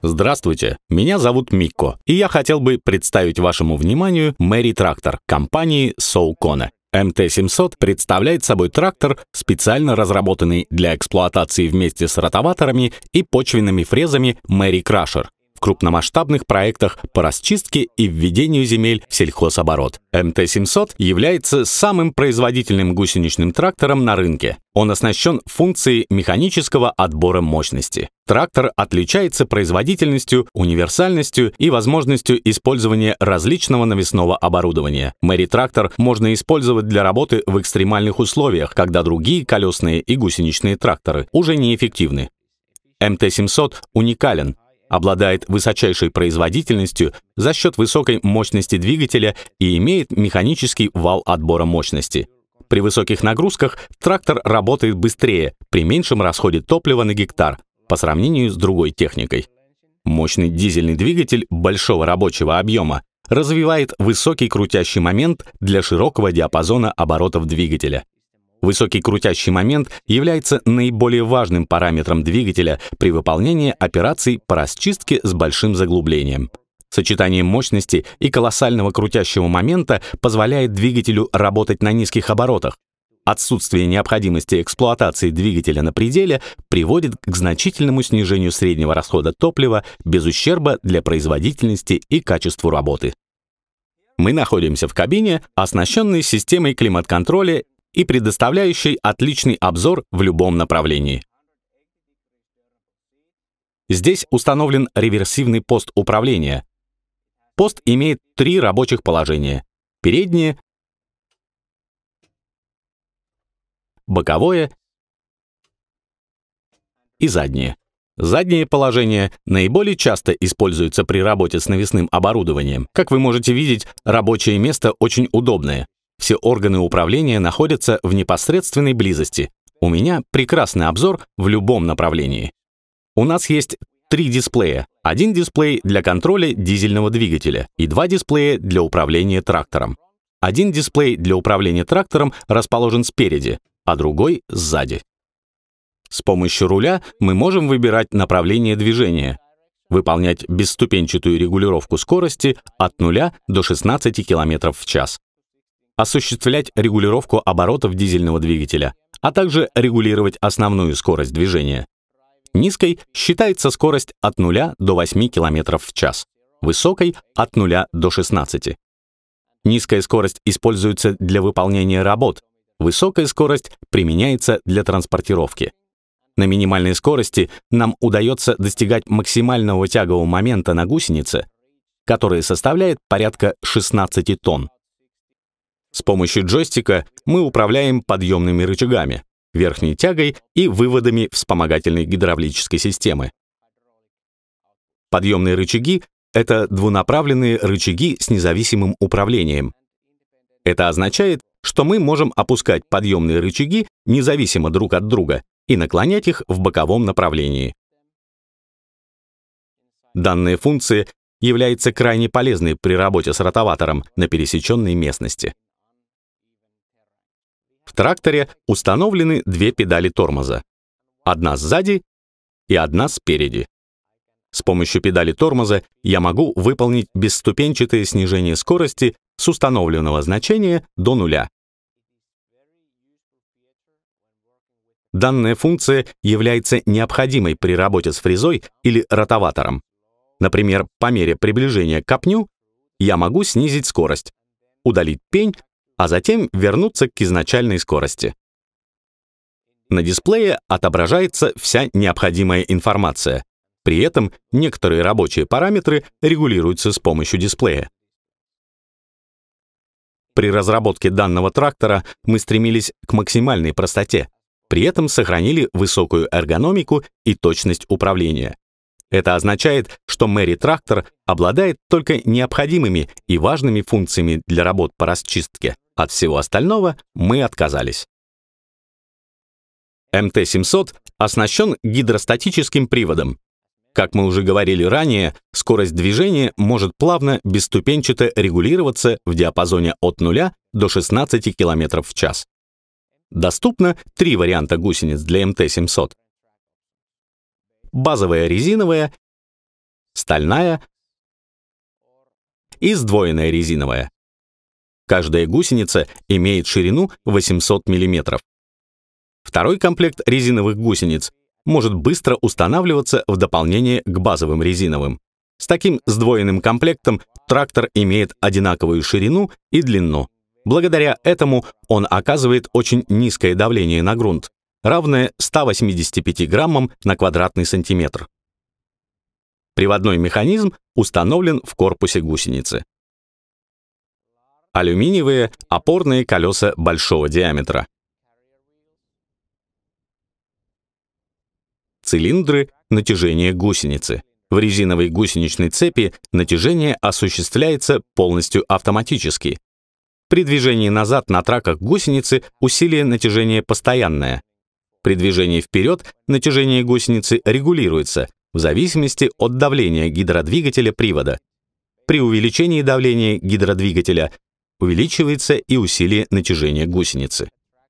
Здравствуйте, меня зовут Микко, и я хотел бы представить вашему вниманию Мэри трактор компании Соуконе. МТ-700 представляет собой трактор, специально разработанный для эксплуатации вместе с ротоваторами и почвенными фрезами Мэри Крашер в крупномасштабных проектах по расчистке и введению земель в сельхозоборот. МТ-700 является самым производительным гусеничным трактором на рынке. Он оснащен функцией механического отбора мощности. Трактор отличается производительностью, универсальностью и возможностью использования различного навесного оборудования. Мэри трактор можно использовать для работы в экстремальных условиях, когда другие колесные и гусеничные тракторы уже неэффективны. МТ-700 уникален, обладает высочайшей производительностью за счет высокой мощности двигателя и имеет механический вал отбора мощности. При высоких нагрузках трактор работает быстрее, при меньшем расходе топлива на гектар, по сравнению с другой техникой. Мощный дизельный двигатель большого рабочего объема развивает высокий крутящий момент для широкого диапазона оборотов двигателя. Высокий крутящий момент является наиболее важным параметром двигателя при выполнении операций по расчистке с большим заглублением. Сочетание мощности и колоссального крутящего момента позволяет двигателю работать на низких оборотах. Отсутствие необходимости эксплуатации двигателя на пределе приводит к значительному снижению среднего расхода топлива без ущерба для производительности и качеству работы. Мы находимся в кабине, оснащенной системой климат-контроля и предоставляющей отличный обзор в любом направлении. Здесь установлен реверсивный пост управления. Пост имеет 3 рабочих положения: переднее, боковое и заднее. Заднее положение наиболее часто используется при работе с навесным оборудованием. Как вы можете видеть, рабочее место очень удобное. Все органы управления находятся в непосредственной близости. У меня прекрасный обзор в любом направлении. У нас есть 3 дисплея. Один дисплей для контроля дизельного двигателя и 2 дисплея для управления трактором. Один дисплей для управления трактором расположен спереди, а другой сзади. С помощью руля мы можем выбирать направление движения, выполнять бесступенчатую регулировку скорости от 0 до 16 км в час, осуществлять регулировку оборотов дизельного двигателя, а также регулировать основную скорость движения. Низкой считается скорость от 0 до 8 км в час, высокой — от 0 до 16. Низкая скорость используется для выполнения работ, высокая скорость применяется для транспортировки. На минимальной скорости нам удается достигать максимального тягового момента на гусенице, который составляет порядка 16 тонн. С помощью джойстика мы управляем подъемными рычагами, верхней тягой и выводами вспомогательной гидравлической системы. Подъемные рычаги — это двунаправленные рычаги с независимым управлением. Это означает, что мы можем опускать подъемные рычаги независимо друг от друга и наклонять их в боковом направлении. Данная функция является крайне полезной при работе с ротоватором на пересеченной местности. В тракторе установлены 2 педали тормоза. Одна сзади и одна спереди. С помощью педали тормоза я могу выполнить бесступенчатое снижение скорости с установленного значения до 0. Данная функция является необходимой при работе с фрезой или ротоватором. Например, по мере приближения к копню я могу снизить скорость, удалить пень, а затем вернуться к изначальной скорости. На дисплее отображается вся необходимая информация. При этом некоторые рабочие параметры регулируются с помощью дисплея. При разработке данного трактора мы стремились к максимальной простоте, при этом сохранили высокую эргономику и точность управления. Это означает, что Мэри трактор обладает только необходимыми и важными функциями для работ по расчистке. От всего остального мы отказались. МТ-700 оснащен гидростатическим приводом. Как мы уже говорили ранее, скорость движения может плавно, бесступенчато регулироваться в диапазоне от 0 до 16 км в час. Доступно 3 варианта гусениц для МТ-700. Базовая резиновая стальная и сдвоенная резиновая. Каждая гусеница имеет ширину 800 мм. Второй комплект резиновых гусениц может быстро устанавливаться в дополнение к базовым резиновым. С таким сдвоенным комплектом трактор имеет одинаковую ширину и длину. Благодаря этому он оказывает очень низкое давление на грунт, равное 185 граммам на квадратный сантиметр. Приводной механизм установлен в корпусе гусеницы. Алюминиевые опорные колеса большого диаметра. Цилиндры натяжения гусеницы. В резиновой гусеничной цепи натяжение осуществляется полностью автоматически. При движении назад на траках гусеницы усилие натяжения постоянное. При движении вперед натяжение гусеницы регулируется в зависимости от давления гидродвигателя привода. При увеличении давления гидродвигателя увеличивается и усилие натяжения гусеницы.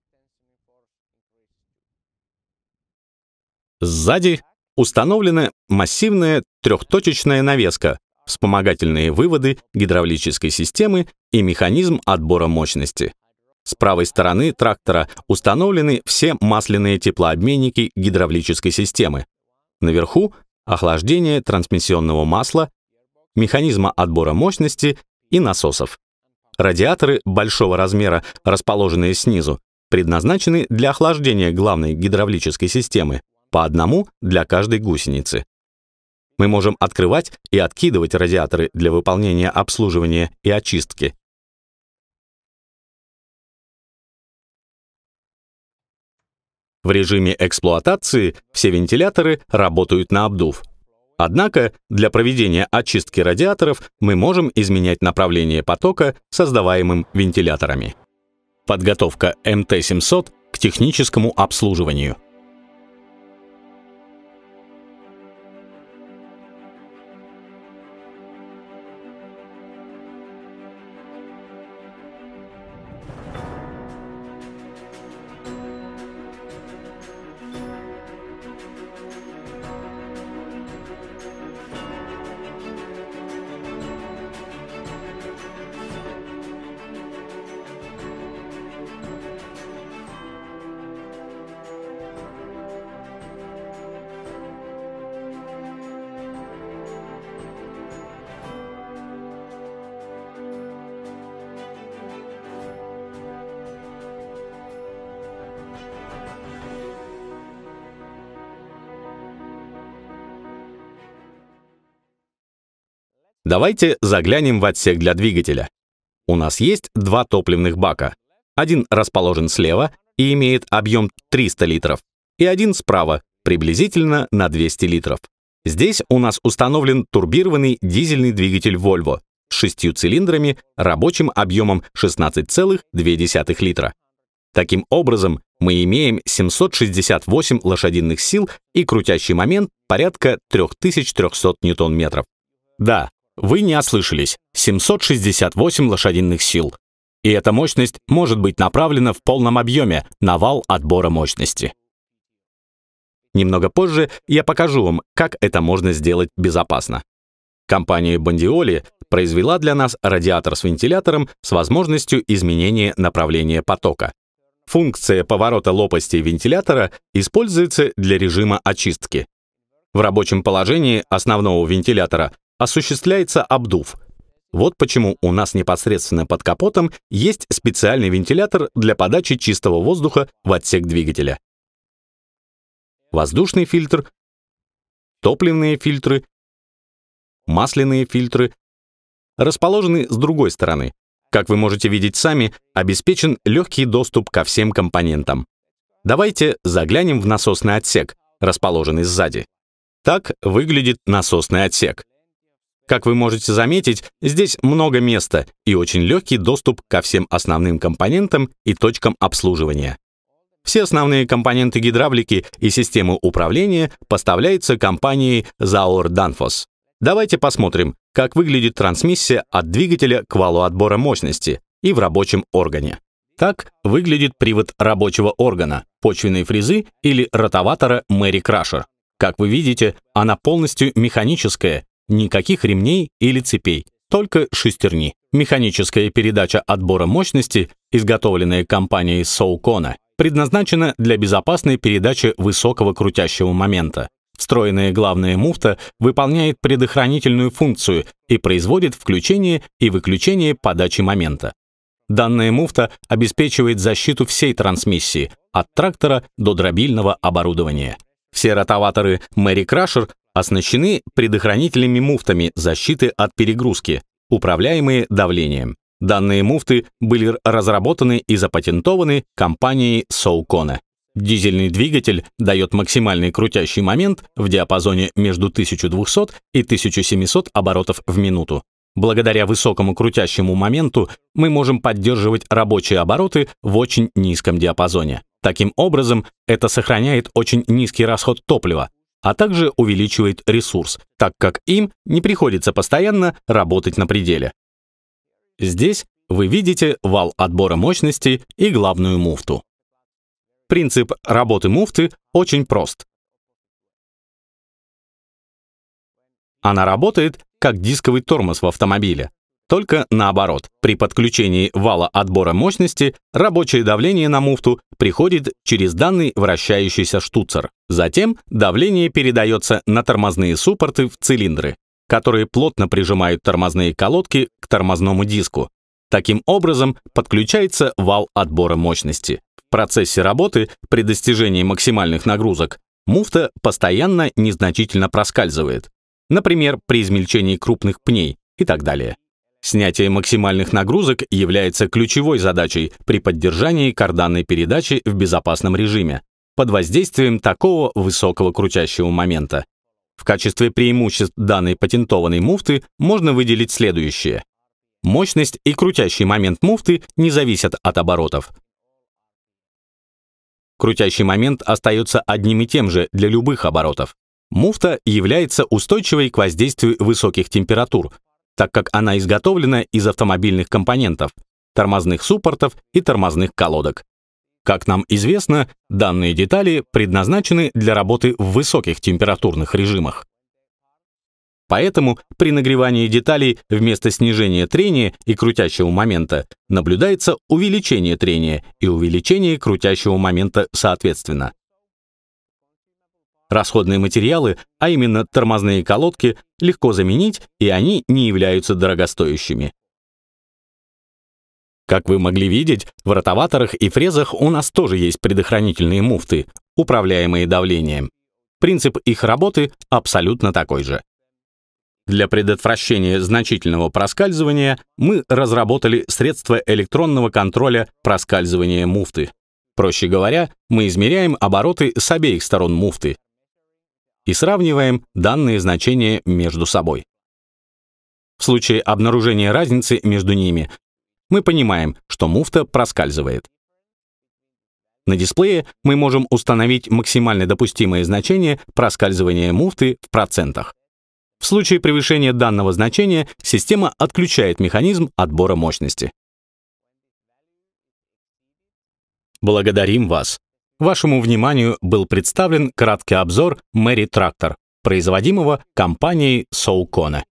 Сзади установлена массивная трехточечная навеска, вспомогательные выводы гидравлической системы и механизм отбора мощности. С правой стороны трактора установлены все масляные теплообменники гидравлической системы. Наверху — охлаждение трансмиссионного масла, механизма отбора мощности и насосов. Радиаторы большого размера, расположенные снизу, предназначены для охлаждения главной гидравлической системы, по одному для каждой гусеницы. Мы можем открывать и откидывать радиаторы для выполнения обслуживания и очистки. В режиме эксплуатации все вентиляторы работают на обдув. Однако для проведения очистки радиаторов мы можем изменять направление потока, создаваемым вентиляторами. Подготовка МТ-700 к техническому обслуживанию. Давайте заглянем в отсек для двигателя. У нас есть два топливных бака. Один расположен слева и имеет объем 300 литров, и один справа, приблизительно на 200 литров. Здесь у нас установлен турбированный дизельный двигатель Volvo с 6 цилиндрами, рабочим объемом 16,2 литра. Таким образом, мы имеем 768 лошадиных сил и крутящий момент порядка 3300 ньютон-метров. Да, вы не ослышались, 768 лошадиных сил. И эта мощность может быть направлена в полном объеме на вал отбора мощности. Немного позже я покажу вам, как это можно сделать безопасно. Компания Bondioli произвела для нас радиатор с вентилятором с возможностью изменения направления потока. Функция поворота лопастей вентилятора используется для режима очистки. В рабочем положении основного вентилятора осуществляется обдув. Вот почему у нас непосредственно под капотом есть специальный вентилятор для подачи чистого воздуха в отсек двигателя. Воздушный фильтр, топливные фильтры, масляные фильтры расположены с другой стороны. Как вы можете видеть сами, обеспечен легкий доступ ко всем компонентам. Давайте заглянем в насосный отсек, расположенный сзади. Так выглядит насосный отсек. Как вы можете заметить, здесь много места и очень легкий доступ ко всем основным компонентам и точкам обслуживания. Все основные компоненты гидравлики и системы управления поставляются компанией Saur Danfoss. Давайте посмотрим, как выглядит трансмиссия от двигателя к валу отбора мощности и в рабочем органе. Так выглядит привод рабочего органа, почвенной фрезы или ротоватора Mary Crusher. Как вы видите, она полностью механическая Никаких ремней или цепей, только шестерни. Механическая передача отбора мощности, изготовленная компанией SoulCone, предназначена для безопасной передачи высокого крутящего момента. Встроенная главная муфта выполняет предохранительную функцию и производит включение и выключение подачи момента. Данная муфта обеспечивает защиту всей трансмиссии, от трактора до дробильного оборудования. Все ротоваторы Mary Crusher оснащены предохранительными муфтами защиты от перегрузки, управляемые давлением. Данные муфты были разработаны и запатентованы компанией SoulCone. Дизельный двигатель дает максимальный крутящий момент в диапазоне между 1200 и 1700 оборотов в минуту. Благодаря высокому крутящему моменту мы можем поддерживать рабочие обороты в очень низком диапазоне. Таким образом, это сохраняет очень низкий расход топлива, а также увеличивает ресурс, так как им не приходится постоянно работать на пределе. Здесь вы видите вал отбора мощности и главную муфту. Принцип работы муфты очень прост. Она работает как дисковый тормоз в автомобиле. Только наоборот, при подключении вала отбора мощности рабочее давление на муфту приходит через данный вращающийся штуцер. Затем давление передается на тормозные суппорты в цилиндры, которые плотно прижимают тормозные колодки к тормозному диску. Таким образом, подключается вал отбора мощности. В процессе работы при достижении максимальных нагрузок муфта постоянно незначительно проскальзывает, например, при измельчении крупных пней и так далее. Снятие максимальных нагрузок является ключевой задачей при поддержании карданной передачи в безопасном режиме под воздействием такого высокого крутящего момента. В качестве преимуществ данной патентованной муфты можно выделить следующее. Мощность и крутящий момент муфты не зависят от оборотов. Крутящий момент остается одним и тем же для любых оборотов. Муфта является устойчивой к воздействию высоких температур, так как она изготовлена из автомобильных компонентов, тормозных суппортов и тормозных колодок. Как нам известно, данные детали предназначены для работы в высоких температурных режимах. Поэтому при нагревании деталей вместо снижения трения и крутящего момента наблюдается увеличение трения и увеличение крутящего момента соответственно. Расходные материалы, а именно тормозные колодки, легко заменить, и они не являются дорогостоящими. Как вы могли видеть, в ротоваторах и фрезах у нас тоже есть предохранительные муфты, управляемые давлением. Принцип их работы абсолютно такой же. Для предотвращения значительного проскальзывания мы разработали средства электронного контроля проскальзывания муфты. Проще говоря, мы измеряем обороты с обеих сторон муфты и сравниваем данные значения между собой. В случае обнаружения разницы между ними мы понимаем, что муфта проскальзывает. На дисплее мы можем установить максимально допустимое значение проскальзывания муфты в процентах. В случае превышения данного значения система отключает механизм отбора мощности. Благодарим вас! Вашему вниманию был представлен краткий обзор Mary Tractor, производимого компанией SoulCone.